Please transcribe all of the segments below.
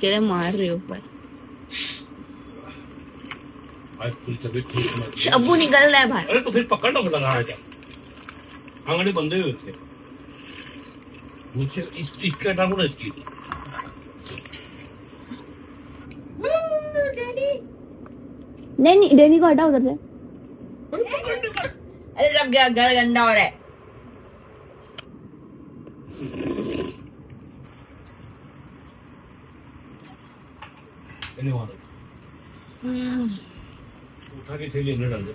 अकेले मार रहे ऊपर। अब्बू निकल रहा है बाहर। अरे तो फिर पकड़ना लगा है क्या? आंगड़ी बंदे हुए थे मुझसे इसका नाम ना इसकी। नहीं डैनी को हटा उधर से। अरे सब घर गंदा हो रहा है। उठा के थैली अंदर डाल दो।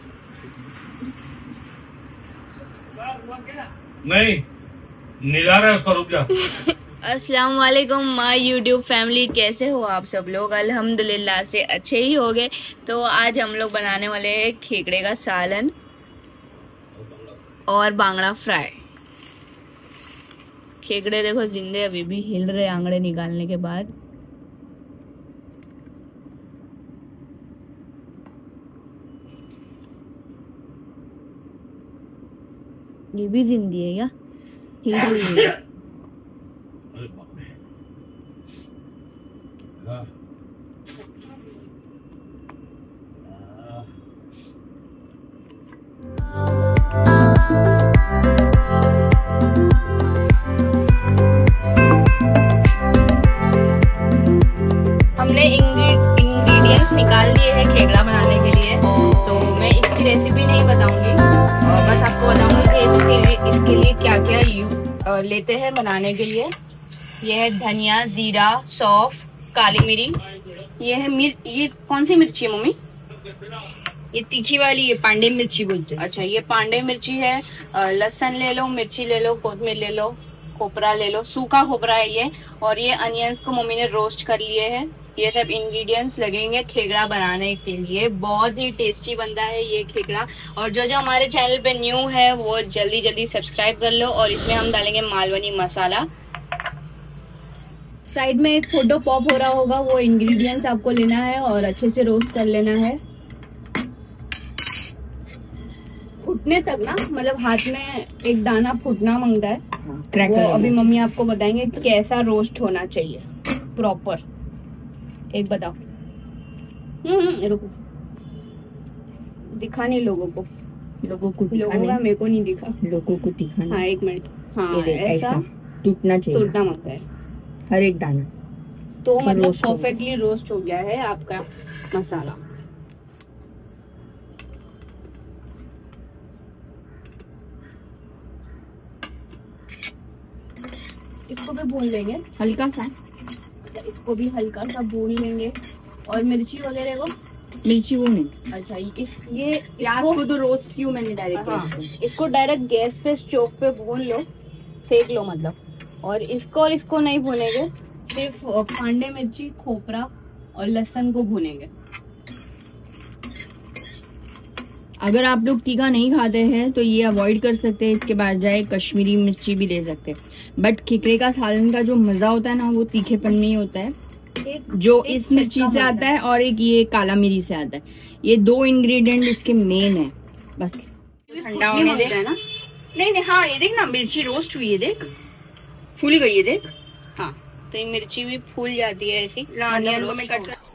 नहीं निला रहा है उसका, रुक जा। अस्सलाम वालेकुम माय यूट्यूब फैमिली, कैसे हो आप सब लोग? अल्हम्दुलिल्लाह से अच्छे ही होंगे। तो आज हम लोग बनाने वाले हैं खेकड़े का सालन और बांगड़ा फ्राई। खेकड़े देखो जिंदे अभी भी हिल रहे आंगड़े निकालने के बाद। ये भी जिंदी है क्या? हिल रही है। हमने इंग्रेडिएंट्स निकाल लिए हैं खेकड़ा बनाने के लिए। तो मैं इसकी रेसिपी नहीं बताऊंगी, बस आपको बताऊंगी कि इसके लिए क्या क्या लेते हैं बनाने के लिए। यह है धनिया, जीरा, सौंफ, काली मिरी। ये है ये कौन सी मिर्ची है मम्मी? ये तीखी वाली, ये पांडे मिर्ची बोलते हैं। अच्छा, ये पांडे मिर्ची है। लहसुन ले लो, मिर्ची ले लो, कोतमीर ले लो, खोपरा ले लो, सूखा खोपरा है ये। और ये अनियंस को मम्मी ने रोस्ट कर लिए हैं। ये सब इंग्रेडिएंट्स लगेंगे खेकड़ा बनाने के लिए। बहुत ही टेस्टी बनता है ये खेकड़ा। और जो जो हमारे चैनल पे न्यू है वो जल्दी जल्दी सब्सक्राइब कर लो। और इसमें हम डालेंगे मालवनी मसाला। साइड में एक फोटो पॉप हो रहा होगा, वो इंग्रेडिएंट्स आपको लेना है और अच्छे से रोस्ट कर लेना है फूटने तक ना, मतलब हाथ में एक दाना फूटना मांगता है। वो अभी मम्मी आपको बताएंगे कैसा रोस्ट होना चाहिए प्रॉपर। एक बताओ। रुको, दिखा नहीं लोगों को मेरे को नहीं दिखा, लोगों को दिखाना। हाँ एक मिनट। हाँ ऐसा टूटना चाहिए, टूटना मांगता है हर एक दाना। तो मतलब परफेक्टली रोस्ट हो गया है आपका मसाला। इसको भी भून लेंगे हल्का सा। इसको भी हल्का सा भून लेंगे। और मिर्ची वगैरह को, मिर्ची वो नहीं। अच्छा ये प्याज को तो रोस्ट क्यों मैंने डायरेक्ट। हाँ, इसको डायरेक्ट गैस पे स्टोव पे भून लो, सेक लो मतलब। और इसको नहीं भूनेंगे, सिर्फ पांडे मिर्ची, खोपरा और लहसुन को भूनेंगे। अगर आप लोग तीखा नहीं खाते हैं तो ये अवॉइड कर सकते हैं, इसके बाद जाए कश्मीरी मिर्ची भी ले सकते हैं। बट खेकड़े का सालन का जो मजा होता है ना, वो तीखेपन में ही होता है। जो इस मिर्ची से आता है और एक ये काला मिरी से आता है। ये दो इंग्रेडिएंट इसके मेन है। बस ठंडा होने दे ना। नहीं, हाँ ये देख ना, मिर्ची रोस्ट हुई है, देख फूल गई है, देख। हाँ तो ये मिर्ची भी फूल जाती है ऐसी। अनियन को मैं कट कर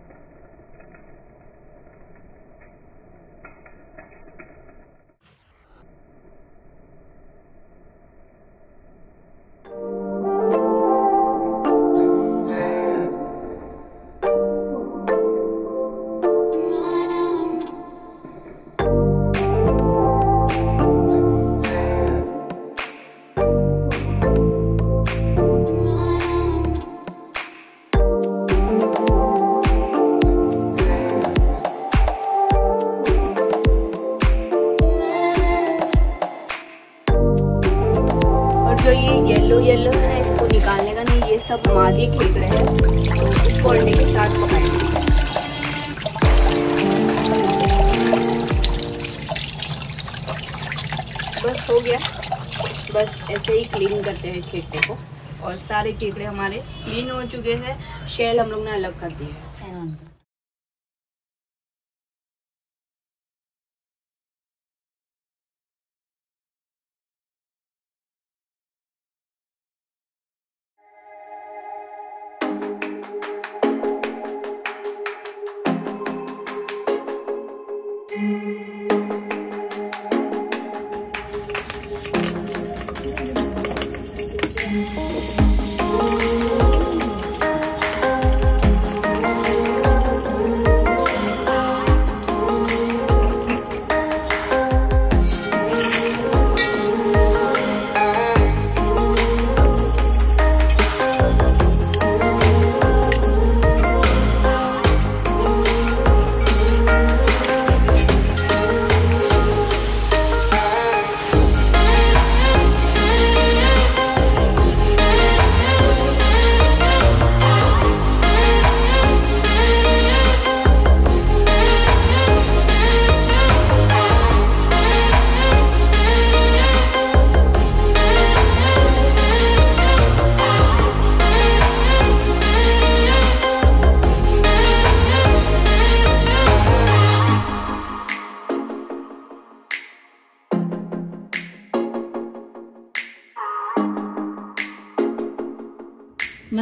जो ये येलो है ना, इसको निकालने का नहीं, ये सब मादी खेकड़े हैं। तो इसको अंडे के साथ पकाएंगे। बस हो गया। बस ऐसे ही क्लीन करते हैं खेकड़े को। और सारे केकड़े हमारे क्लीन हो चुके हैं। शेल हम लोग ने अलग कर दिए हैं।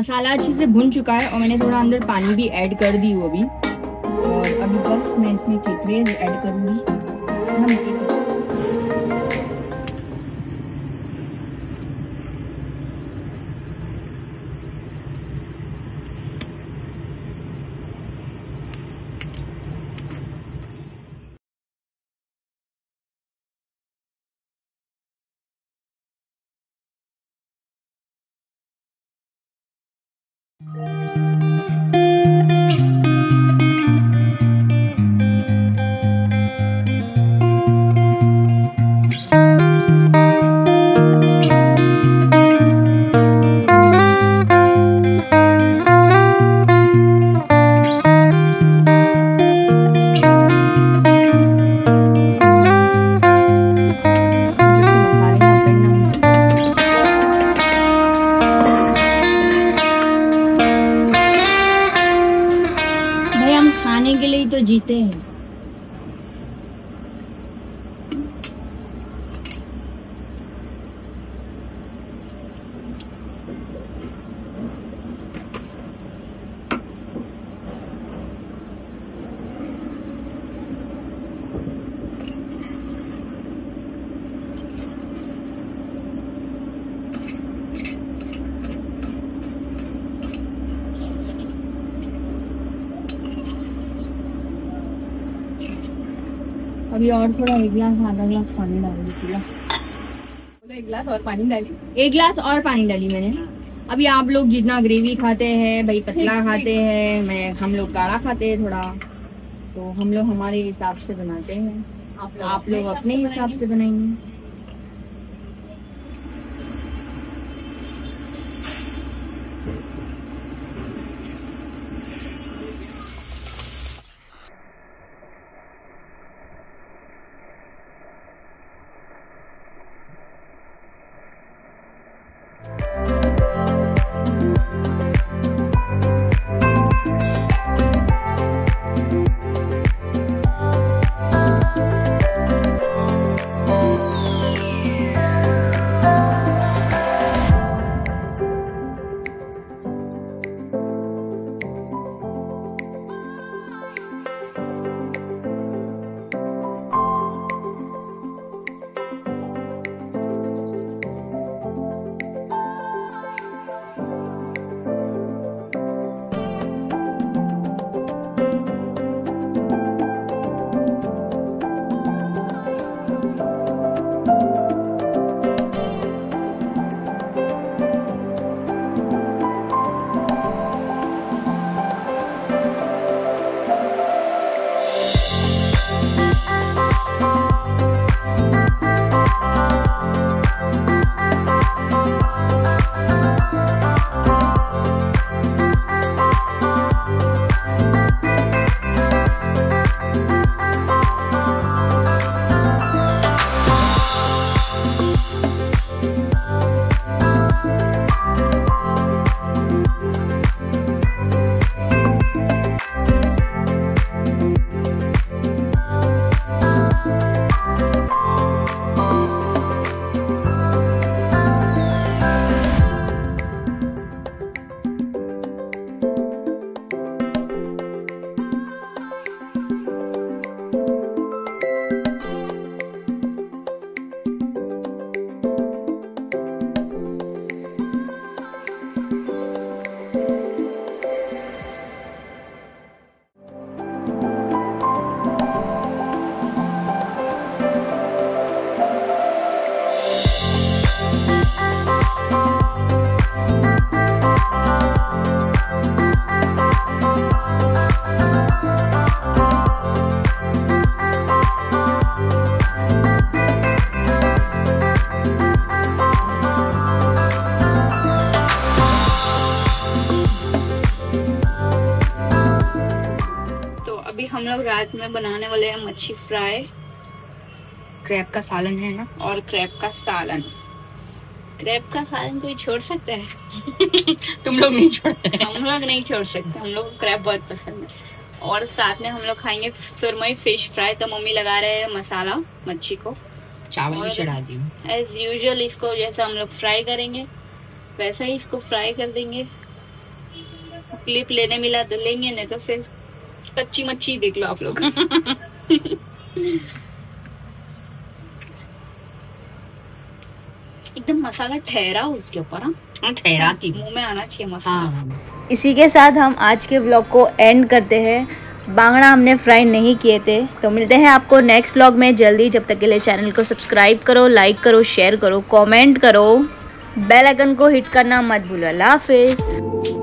मसाला अच्छे से भुन चुका है और मैंने थोड़ा अंदर पानी भी ऐड कर दी वो भी। और अभी बस मैं इसमें केकड़े ऐड करूँगी। खाने के लिए तो जीते हैं। अभी और थोड़ा 1 गिलास आधा गिलास पानी डाली पूरा। 1 गिलास और पानी डाली। 1 गिलास और पानी डाली मैंने। अभी आप लोग जितना ग्रेवी खाते हैं, भाई पतला खाते हैं, हम लोग गाढ़ा खाते हैं थोड़ा, तो हम लोग हमारे हिसाब से बनाते हैं। आप लोग अपने हिसाब से बनाएंगे। हम लोग रात में बनाने वाले हैं मच्छी फ्राई, क्रैब का सालन है ना, और क्रैब का सालन। क्रैब का सालन कोई छोड़ सकता है? तुम लोग नहीं छोड़ते। हम लोग नहीं छोड़ सकते, हम लोग को क्रैब बहुत पसंद है। और साथ में हम लोग खाएंगे सुरमई फिश फ्राई। तो मम्मी लगा रहे हैं मसाला मच्छी को, चावल भी चढ़ा दी। एज यूजुअल इसको जैसा हम लोग फ्राई करेंगे वैसा ही इसको फ्राई कर देंगे। क्लिप लेने मिला तो लेंगे, नहीं तो फिर कच्ची मच्छी देख लो आप लोग। एकदम मसाला ठहरा उसके ऊपर। हाँ ठहराती, मुंह में आना चाहिए मसाला। हाँ। इसी के साथ हम आज के व्लॉग को एंड करते हैं। बांगड़ा हमने फ्राई नहीं किए थे, तो मिलते हैं आपको नेक्स्ट व्लॉग में जल्दी। जब तक के लिए चैनल को सब्सक्राइब करो, लाइक करो, शेयर करो, कमेंट करो, बेल आइकन को हिट करना मत भूलो। अल्लाह हाफिज़।